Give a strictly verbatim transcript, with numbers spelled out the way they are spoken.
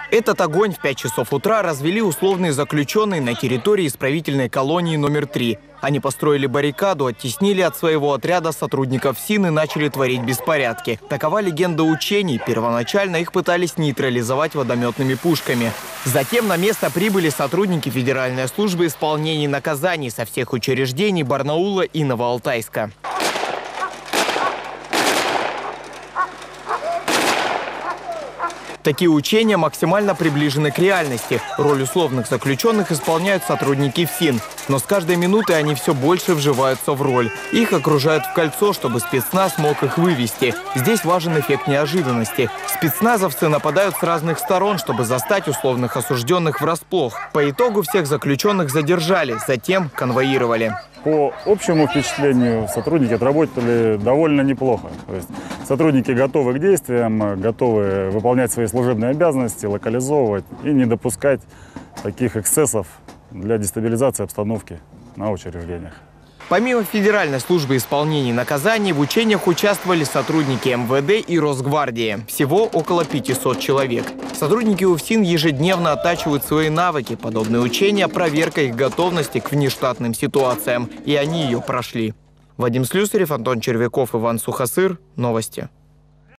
Этот огонь в пять часов утра развели условные заключенные на территории исправительной колонии номер три. Они построили баррикаду, оттеснили от своего отряда сотрудников СИН и начали творить беспорядки. Такова легенда учений. Первоначально их пытались нейтрализовать водометными пушками. Затем на место прибыли сотрудники Федеральной службы исполнения наказаний со всех учреждений Барнаула и Новоалтайска. Такие учения максимально приближены к реальности. Роль условных заключенных исполняют сотрудники ФСИН. Но с каждой минутой они все больше вживаются в роль. Их окружают в кольцо, чтобы спецназ мог их вывести. Здесь важен эффект неожиданности. Спецназовцы нападают с разных сторон, чтобы застать условных осужденных врасплох. По итогу всех заключенных задержали, затем конвоировали. По общему впечатлению, сотрудники отработали довольно неплохо. То есть сотрудники готовы к действиям, готовы выполнять свои служебные обязанности, локализовывать и не допускать таких эксцессов для дестабилизации обстановки на учреждениях. Помимо Федеральной службы исполнения наказаний, в учениях участвовали сотрудники эм вэ дэ и Росгвардии. Всего около пятисот человек. Сотрудники УФСИН ежедневно оттачивают свои навыки. Подобные учения – проверка их готовности к внештатным ситуациям. И они ее прошли. Вадим Слюсарев, Антон Червяков, Иван Сухосыр. Новости.